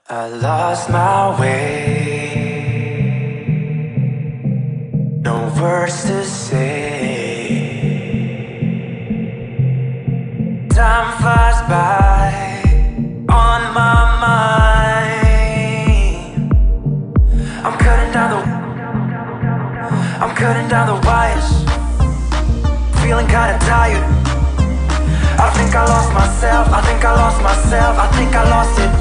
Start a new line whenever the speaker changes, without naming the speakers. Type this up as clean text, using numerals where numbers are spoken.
I lost my way, no words to say. Time flies by on my mind. I'm cutting down the wires, feeling kinda tired. I think I lost myself, I think I lost myself, I think I lost it